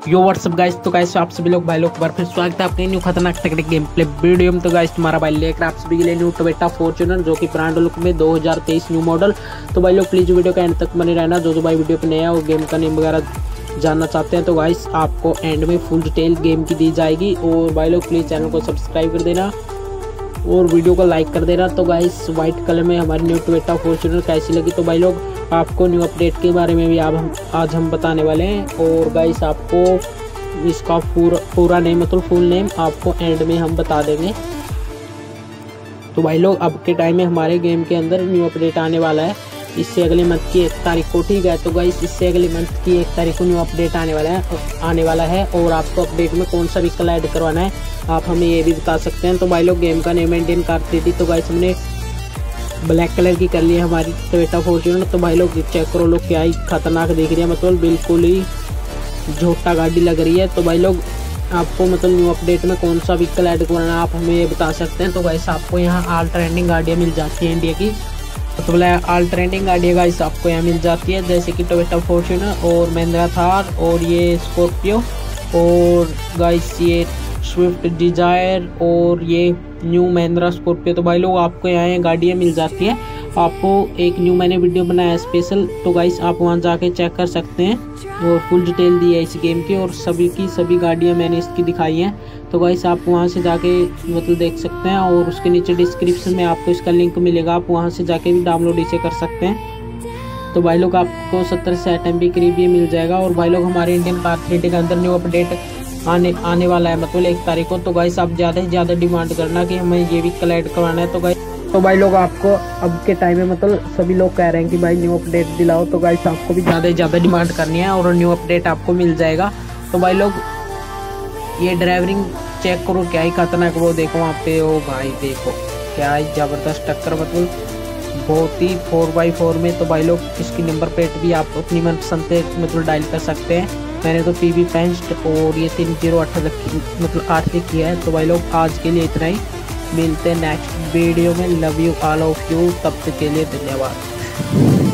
यो what's up guys. तो guys आप सभी लोग भाई लोग बार फिर स्वागत है आपके न्यू खतरनाक तगड़े गेम प्ले वीडियो में। तो गाइस तुम्हारा भाई लेकर आप सभी के लिए न्यू टोयोटा फॉर्च्यूनर जो कि ब्रांड लुक में 2023 न्यू मॉडल। तो भाई लोग प्लीज वीडियो का एंड तक बने रहना। जो भाई वीडियो पे नया और गेम का नेम वगैरह जानना चाहते हैं तो गाइस आपको एंड में फुल डिटेल गेम की दी जाएगी। और भाई लोग प्लीज चैनल को सब्सक्राइब कर देना और वीडियो को लाइक कर देना। तो गाइस व्हाइट कलर में हमारी न्यू टोयोटा फॉर्च्यूनर कैसी लगी तो भाई लोग आपको न्यू अपडेट के बारे में भी आज हम बताने वाले हैं। और गाइस आपको इसका पूरा नेम मतलब फुल नेम आपको एंड में हम बता देंगे। तो भाई लोग अब के टाइम में हमारे गेम के अंदर न्यू अपडेट आने वाला है इससे अगले मंथ की 1 तारीख को। ठीक है, तो गाइस इससे अगले मंथ की 1 तारीख को न्यू अपडेट आने वाला है। और आपको अपडेट में कौन सा व्हीकल ऐड करवाना है आप हमें ये भी बता सकते हैं। तो भाई लोग गेम का नेम इंडियन कार थी तो गाइस हमने ब्लैक कलर की कर ली है हमारी टोयोटा फॉर्च्यूनर। तो भाई लोग चेक करो लोग क्या ही खतरनाक दिख रही है, मतलब बिल्कुल ही झोटा गाड़ी लग रही है। तो भाई लोग आपको मतलब न्यू अपडेट में कौन सा व्हीकल ऐड करना है आप हमें ये बता सकते हैं। तो गाइस आपको यहाँ ऑल ट्रेंडिंग गाड़ियाँ मिल जाती हैं इंडिया की, मतलब ऑल ट्रेंडिंग गाड़ियाँ गाइस आपको यहाँ मिल जाती है जैसे कि टोयोटा फॉर्च्यूनर और महिंद्रा थार और ये स्कॉर्पियो और गाइस ये स्विफ्ट डिजायर और ये न्यू महिंद्रा स्कॉर्पियो। तो भाई लोग आपको यहाँ ये गाड़ियाँ मिल जाती है। आपको एक न्यू मैंने वीडियो बनाया है स्पेशल, तो गाइस आप वहाँ जाके चेक कर सकते हैं और फुल डिटेल दी है इस गेम की और सभी गाड़ियाँ मैंने इसकी दिखाई हैं। तो गाइस आप वहाँ से जाके मतलब देख सकते हैं और उसके नीचे डिस्क्रिप्शन में आपको इसका लिंक मिलेगा, आप वहाँ से जाके भी डाउनलोड इसे कर सकते हैं। तो भाई लोग आपको 70 से 80 MB करीब ये मिल जाएगा। और भाई लोग हमारे इंडियन कार थ्री के अंदर न्यू अपडेट आने वाला है मतलब 1 तारीख को। तो गाइस आप ज़्यादा से ज़्यादा डिमांड करना कि हमें ये भी कलेक्ट करवाना है। तो भाई लोग आपको अब के टाइम में मतलब सभी लोग कह रहे हैं कि भाई न्यू अपडेट दिलाओ, तो गाइस आपको भी ज़्यादा से ज़्यादा डिमांड करनी है और न्यू अपडेट आपको मिल जाएगा। तो भाई लोग ये ड्राइवरिंग चेक करो क्या ही खतरनाक, वो देखो वहाँ पे, ओ भाई देखो क्या ही ज़बरदस्त टक्कर, मतलब बहुत ही 4x4 में। तो भाई लोग इसकी नंबर प्लेट भी आप अपनी मनपसंद से मतलब डायल कर सकते हैं। मैंने तो PB पेंस्ट और ये 3008 मतलब 8 लिखी है। तो भाई लोग आज के लिए इतना ही, मिलते हैं नेक्स्ट वीडियो में। Love you all of you, तब तक के लिए धन्यवाद।